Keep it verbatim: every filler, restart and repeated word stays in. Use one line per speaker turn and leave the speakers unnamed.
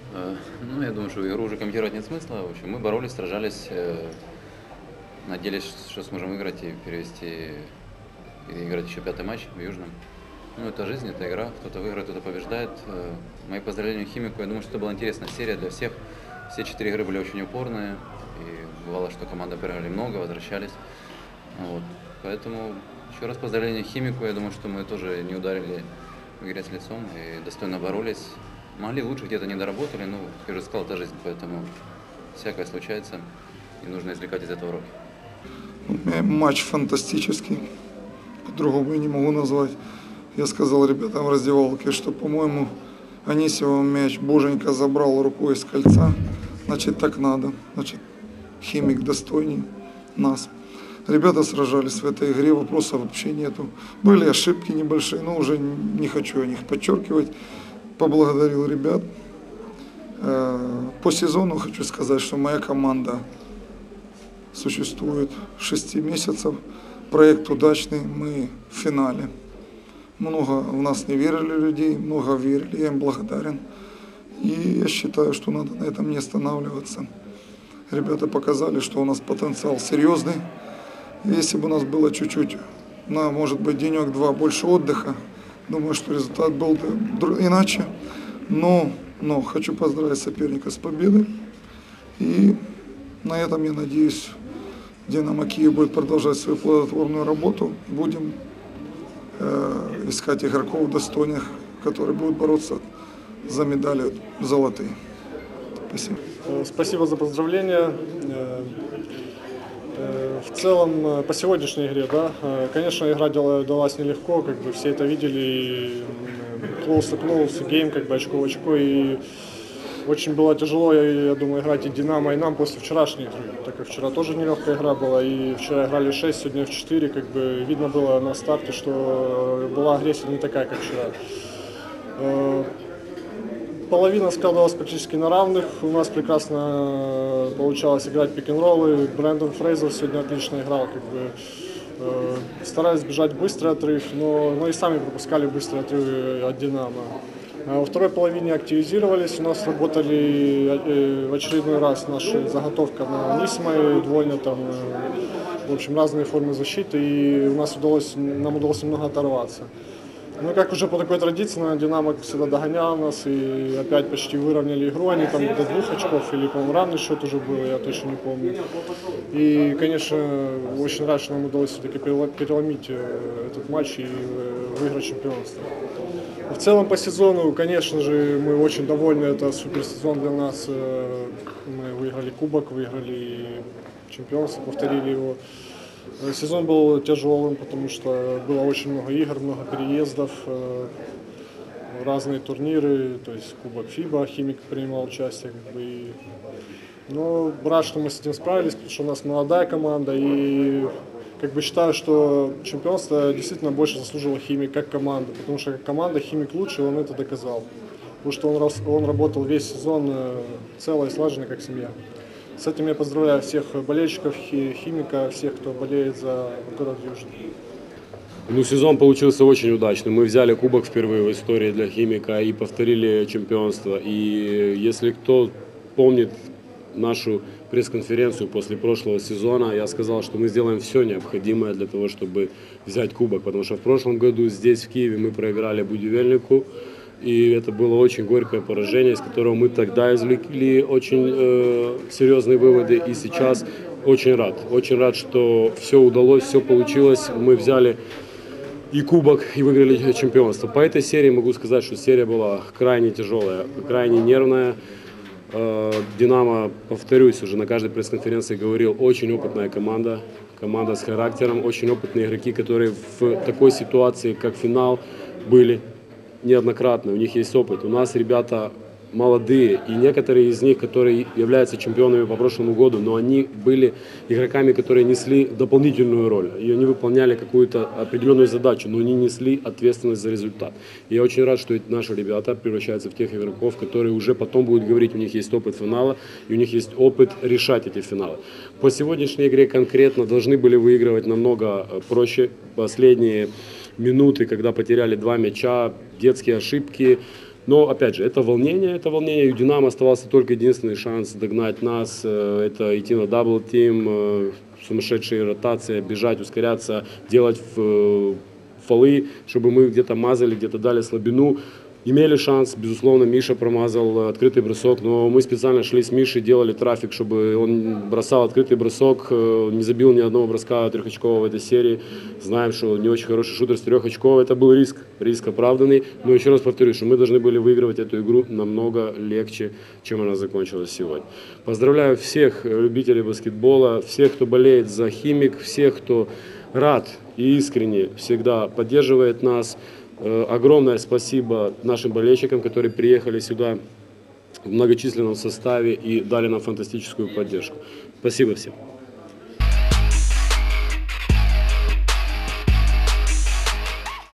Э, Ну, я думаю, что игру уже комментировать нет смысла. В общем, мы боролись, сражались, э, надеялись, что сможем выиграть и перевести, и играть еще пятый матч в Южном. Ну, это жизнь, это игра. Кто-то выиграет, кто-то побеждает. Э, Мои поздравления Химику. Я думаю, что это была интересная серия для всех. Все четыре игры были очень упорные. И бывало, что команда проиграли много, возвращались. Вот. Поэтому еще раз поздравления Химику. Я думаю, что мы тоже не ударили в грязь лицом и достойно боролись. Могли лучше, где-то не доработали, но, как я уже сказал, это жизнь, поэтому всякое случается, и нужно извлекать из этого уроки.
Матч фантастический, по-другому я не могу назвать. Я сказал ребятам в раздевалке, что, по-моему, Анисимов мяч боженька забрал рукой с кольца. Значит, так надо. Значит, Химик достойней нас. Ребята сражались в этой игре, вопросов вообще нету. Были ошибки небольшие, но уже не хочу о них подчеркивать. Поблагодарил ребят. По сезону хочу сказать, что моя команда существует шести месяцев. Проект удачный, мы в финале. Много в нас не верили людей, много верили, я им благодарен. И я считаю, что надо на этом не останавливаться. Ребята показали, что у нас потенциал серьезный. Если бы у нас было чуть-чуть, на, может быть, денек-два больше отдыха, думаю, что результат был бы иначе. Но, но хочу поздравить соперника с победой. И на этом, я надеюсь, Динамо Киев будет продолжать свою плодотворную работу. Будем э, искать игроков достойных, которые будут бороться за медали золотые. Спасибо.
Спасибо за поздравления. В целом, по сегодняшней игре, да, конечно, игра далась нелегко, как бы все это видели, close to close, гейм, как бы очко в очко, и очень было тяжело, я, я думаю, играть и Динамо, и нам после вчерашней игры, так как вчера тоже нелегкая игра была, и вчера играли шесть, сегодня в четыре, как бы видно было на старте, что была агрессия не такая, как вчера. Половина складывалась практически на равных. У нас прекрасно получалось играть пик-н-роллы. Брэндон Фрейзер сегодня отлично играл. Как бы, э, старались бежать быстрый отрыв, но, но и сами пропускали быстрый отрыв от Динамо. А во второй половине активизировались. У нас работали э, в очередной раз наша заготовка на Нисма и двойня, там, э, в общем, разные формы защиты. И у нас удалось, нам удалось немного оторваться. Ну, как уже по такой традиции, наверное, Динамо всегда догонял нас и опять почти выровняли игру. Они там до двух очков или, по-моему, равный счет уже был, я точно не помню. И, конечно, очень рад, что нам удалось все-таки переломить этот матч и выиграть чемпионство. В целом по сезону, конечно же, мы очень довольны, это суперсезон для нас. Мы выиграли кубок, выиграли чемпионство, повторили его. Сезон был тяжелым, потому что было очень много игр, много переездов, разные турниры, то есть Кубок ФИБА, Химик принимал участие. Как бы, и... Но рад, что мы с этим справились, потому что у нас молодая команда, и как бы считаю, что чемпионство действительно больше заслужила Химик как команда, потому что как команда Химик лучше, он это доказал. Потому что он, он работал весь сезон цело и слаженно, как семья. С этим я поздравляю всех болельщиков Химика, всех, кто болеет за город Южный.
Ну, сезон получился очень удачным. Мы взяли кубок впервые в истории для Химика и повторили чемпионство. И если кто помнит нашу пресс-конференцию после прошлого сезона, я сказал, что мы сделаем все необходимое для того, чтобы взять кубок. Потому что в прошлом году здесь, в Киеве, мы проиграли Будивельнику. И это было очень горькое поражение, из которого мы тогда извлекли очень э, серьезные выводы. И сейчас очень рад, очень рад, что все удалось, все получилось. Мы взяли и кубок, и выиграли чемпионство. По этой серии могу сказать, что серия была крайне тяжелая, крайне нервная. Э, Динамо, повторюсь, уже на каждой пресс-конференции говорил, очень опытная команда. Команда с характером, очень опытные игроки, которые в такой ситуации, как финал, были неоднократно, у них есть опыт. У нас ребята молодые, и некоторые из них, которые являются чемпионами по прошлому году, но они были игроками, которые несли дополнительную роль, и они выполняли какую-то определенную задачу, но они несли ответственность за результат. И я очень рад, что наши ребята превращаются в тех игроков, которые уже потом будут говорить, у них есть опыт финала, и у них есть опыт решать эти финалы. По сегодняшней игре конкретно должны были выигрывать намного проще. Последние минуты, когда потеряли два мяча, детские ошибки, Но, опять же, это волнение, это волнение. У «Динамо» оставался только единственный шанс догнать нас. Это идти на дабл-тим, сумасшедшие ротации, бежать, ускоряться, делать фолы, чтобы мы где-то мазали, где-то дали слабину. Имели шанс, безусловно, Миша промазал открытый бросок, но мы специально шли с Мишей, делали трафик, чтобы он бросал открытый бросок, не забил ни одного броска трехочкового в этой серии. Знаем, что не очень хороший шутер с трех очков, это был риск, риск оправданный. Но еще раз повторюсь, что мы должны были выигрывать эту игру намного легче, чем она закончилась сегодня. Поздравляю всех любителей баскетбола, всех, кто болеет за «Химик», всех, кто рад и искренне всегда поддерживает нас. Огромное спасибо нашим болельщикам, которые приехали сюда в многочисленном составе и дали нам фантастическую поддержку. Спасибо всем.